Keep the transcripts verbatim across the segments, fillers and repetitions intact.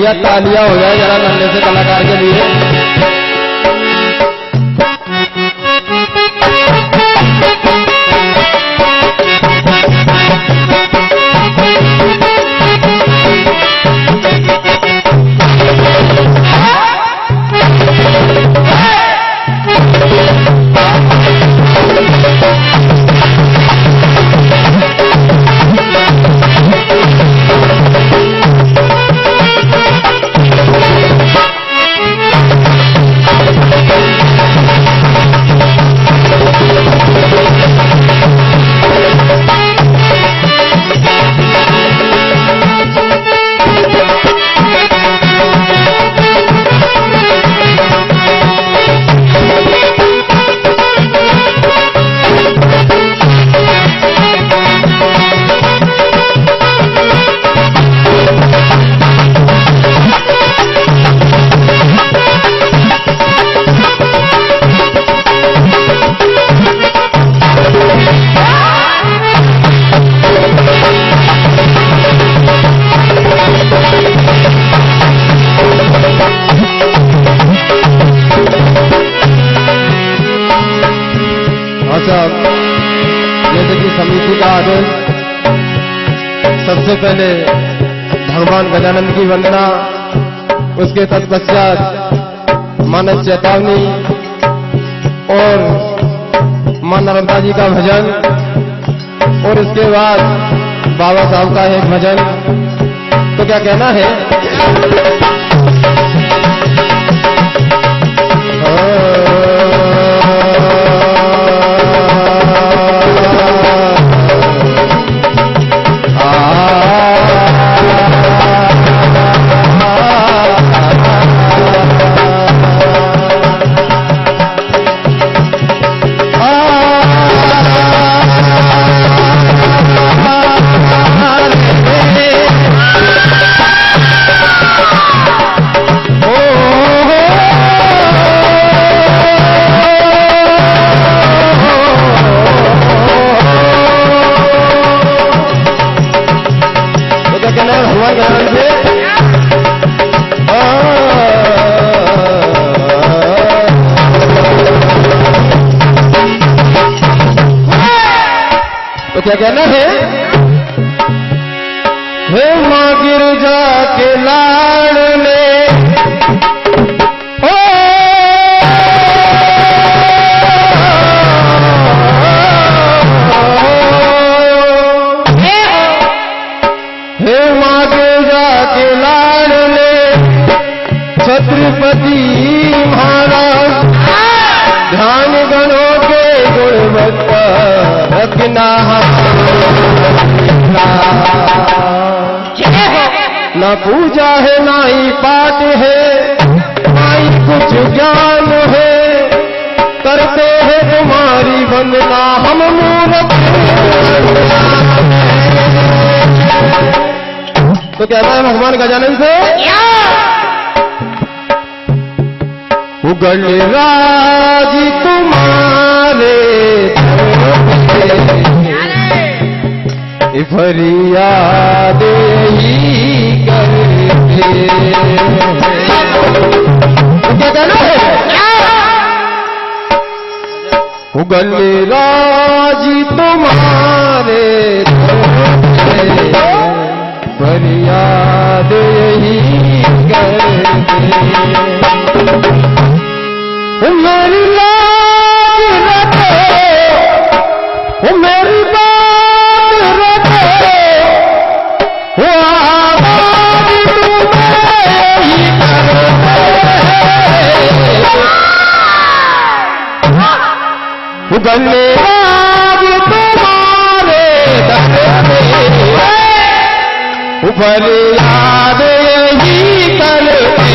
भैया तालियां हो जाए जरा नन्हे से कलाकार के लिए। जैसे कि समिति का आदेश, सबसे पहले भगवान गजानंद की वंदना, उसके तत्पश्चात मानस चेतावनी और मां नर्मदा जी का भजन और इसके बाद बाबा साहब का एक भजन। तो क्या कहना है? तो क्या कहना है? हे मां गिरजा के लाडले, ओ हे मां गिरजा के लाडले, छत्रपति महाराज ध्यान गणों के गुणवत्ता रखना, ना पूजा है ना ही पाठ है, ना ही कुछ ज्ञान है, करते हैं तुम्हारी वंदना हम मूर्ख। तो कहता है भगवान गजानंद से, उगल राज तुम्हारे फरियाद ही करते। क्या कहना है? उगल राज तुम्हारे फरियाद ही करते। मेरी लाज रखो, मेरी बात रखो, वो आवाज तुम्हें ही करते। उगले राज तुम्हारे दर में, ऊपर याद यही करते।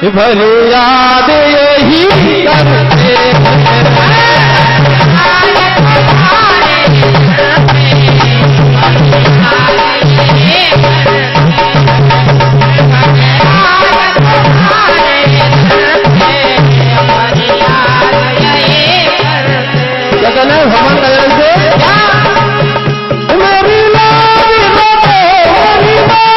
भरी याद यही करते क्या कहना है भगवान गजन से मेरी लाल मेरी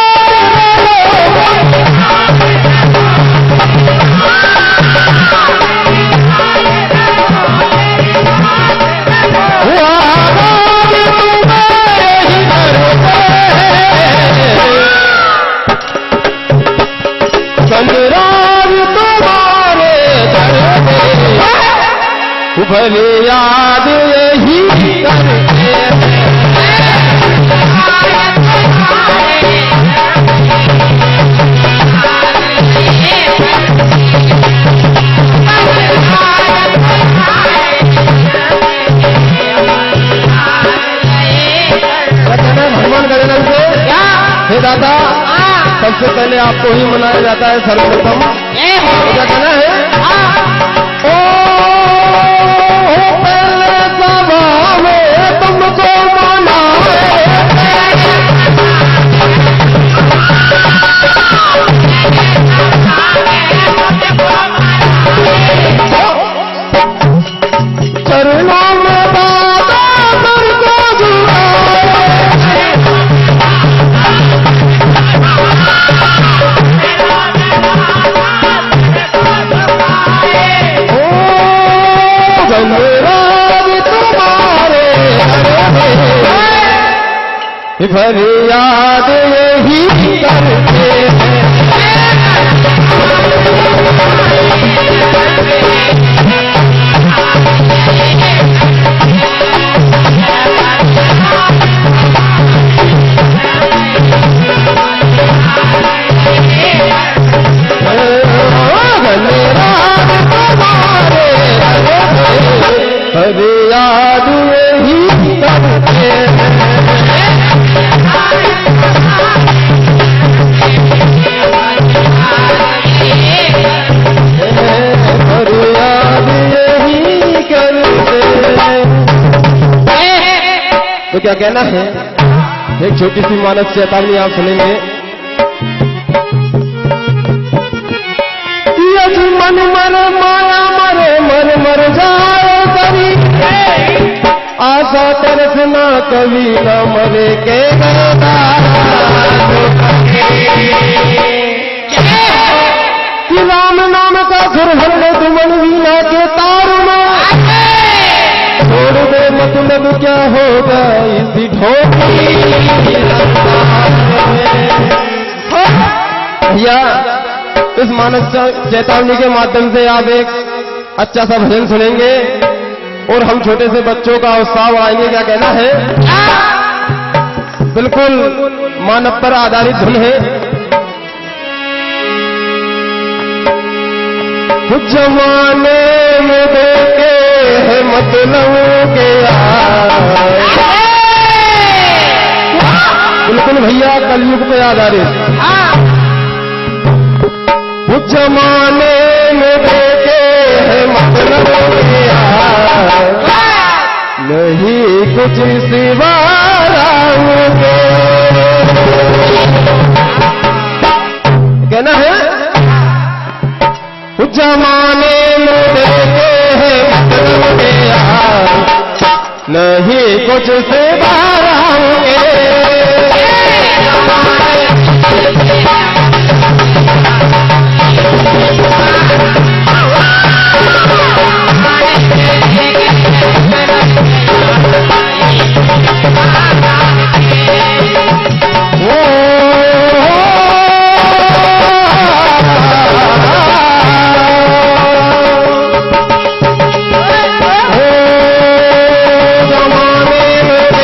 भले याद यही करते भगवान गजानन से हे दादा सबसे पहले आपको ही मनाया जाता है सर्वप्रथम क्या कहना है भरी याद यही करते भरी याद यही करते तो क्या कहना है एक छोटी सी मानस चेतावनी आप सुनेंगे मन मर माया मरे मर मर जाए कभी आशा तरस ना कभी न मरे के कि राम नाम का सुर भर ले तुमन वीणा के तार में छोड़ दे मतलब क्या होगा इसी ठोकरी भैया इस मानस चेतावनी के माध्यम से आप एक अच्छा सा भजन सुनेंगे और हम छोटे से बच्चों का उत्साह बढ़ाएंगे क्या कहना है बिल्कुल मानव पर आधारित धुन है कुछ जमाने में देखे है मतलब के बिल्कुल भैया कलयुग पे आधारित कुछ जमाने में देखे है मतलब के नहीं कुछ सिवा राम के कहना है कुछ जमाने में देखे है मतलब के नहीं कुछ सिवा राम के जमाने में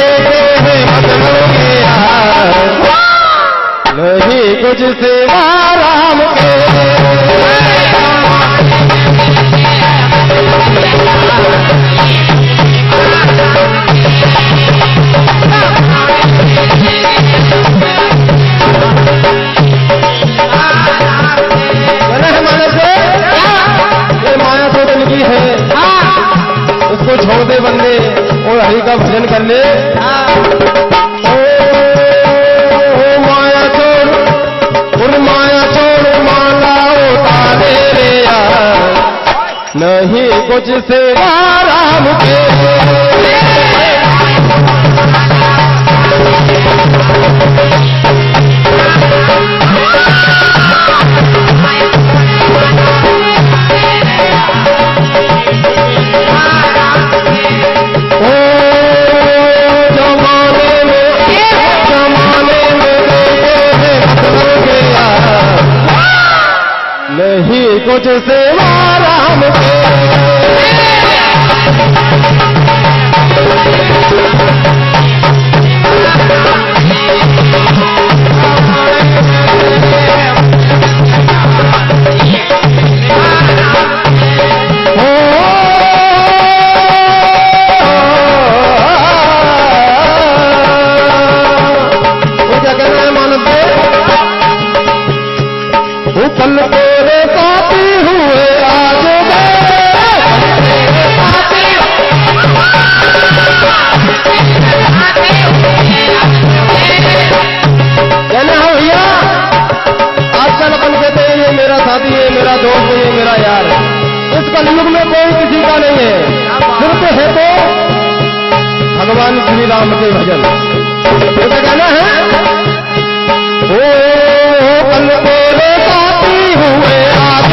छोड़ दे बंदे और हरि का भजन कर ले। ओ, ओ माया छोड़ और माया छोड़ माला उतारे रे यार, नहीं कुछ से आराम के। नहीं कुछ से आराम के। वो क्या कहना है मानव के? वो पल तेरे साथी हुए आज कहना है भैया, आजकल अपन कहते हैं ये मेरा साथी है, मेरा दोस्त है, ये मेरा यार है। इस कलयुग में कोई किसी का नहीं है, सिर्फ है तो भगवान श्री राम के भजन। तो क्या कहना है? ओ पल तेरे साथी हुए आज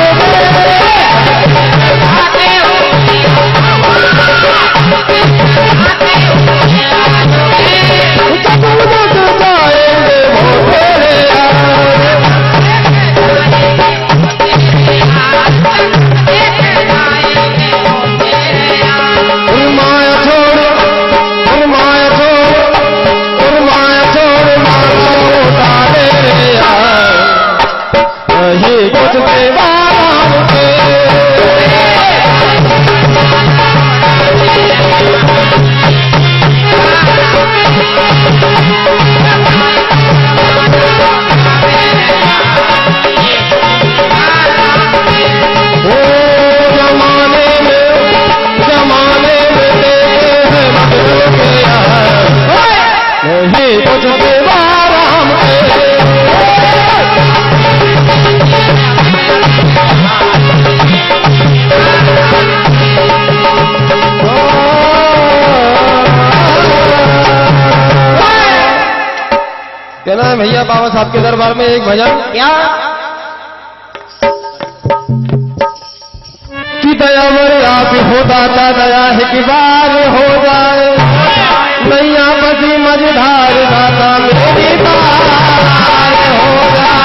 कहना है भैया बाबा साहब के दरबार में एक भजन क्या कि दया मेरे आप हो दाता दया है कि बार हो जाए नैया बसी मझधार दाता मेरी बार हो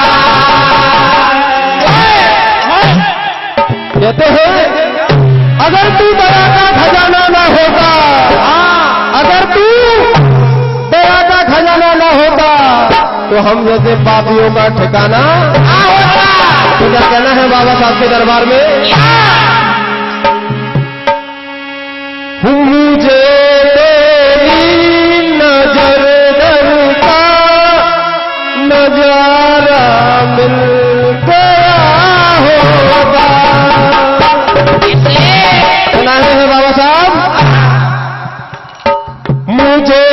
जाए। कहते हैं अगर तू दया का खजाना न होता, अगर तू दया का खजाना न होता तो हम जैसे पापियों का ठिकाना होता। तो क्या कहना है बाबा साहब के दरबार में? मुझे तेरी नजर दर का नजारा मिल गया होगा। कहना है बाबा साहब मुझे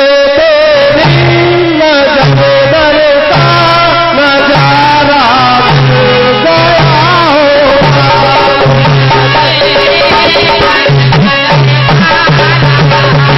Yeah.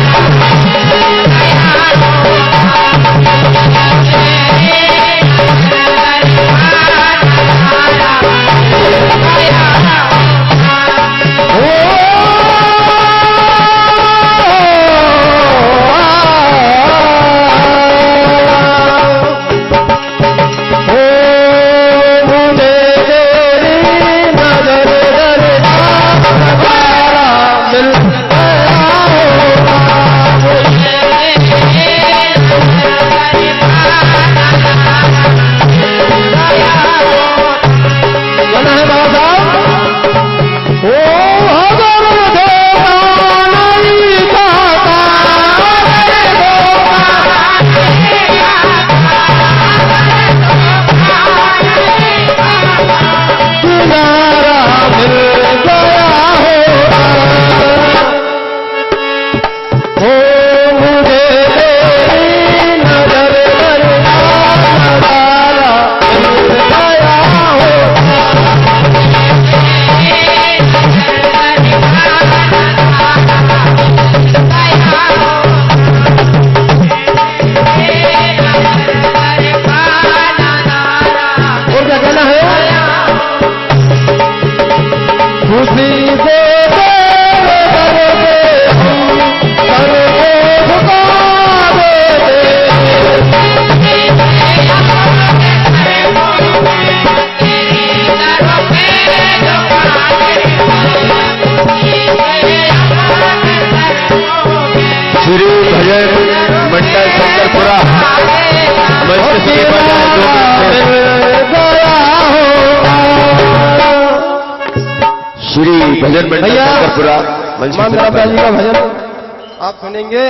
भजन भैया मंडल जी का भजन आप सुनेंगे।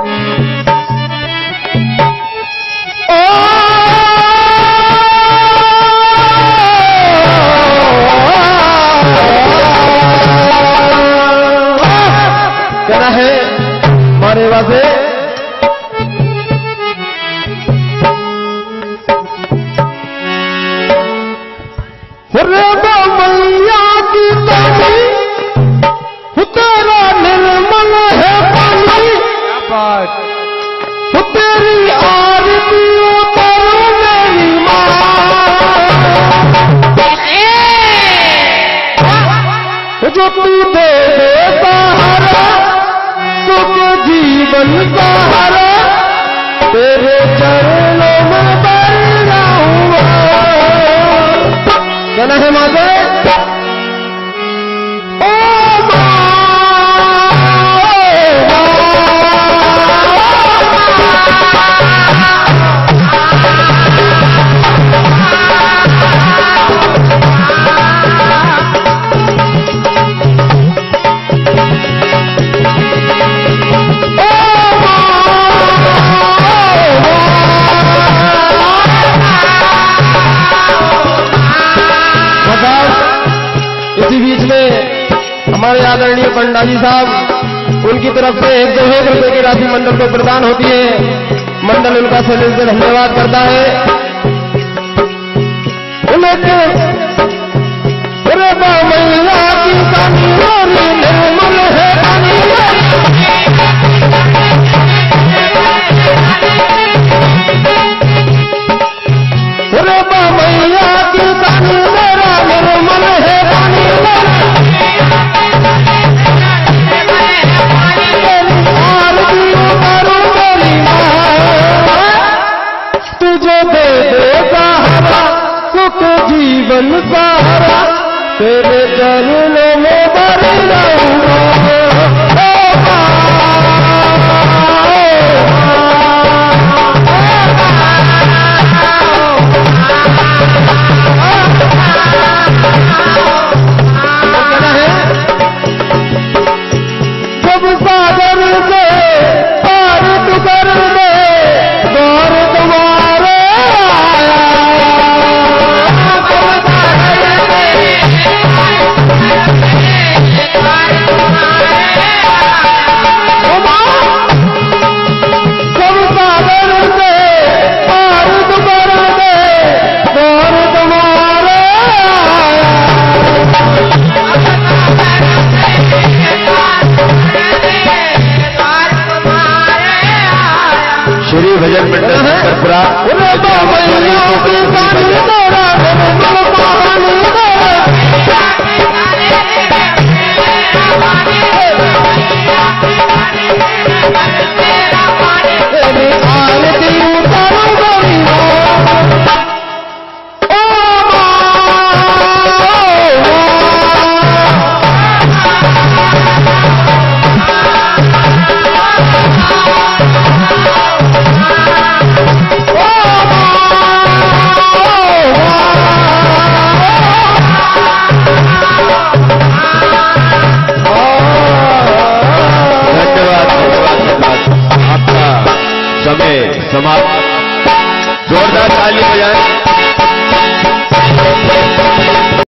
कहना है मारे वासे मैया की ताली तेरा निर्मल है पानी तेरी आरती उतारो मेरी माँ जो तू दे दे सहारा सुख जीवन सहारा तेरे चरणों में बैठा हुआ। कहना है माता हमारे आदरणीय पंडा जी साहब उनकी तरफ से एक दो एक रुपए की राशि मंडल को प्रदान होती है। मंडल उनका सदिल से धन्यवाद करता है। उन्हें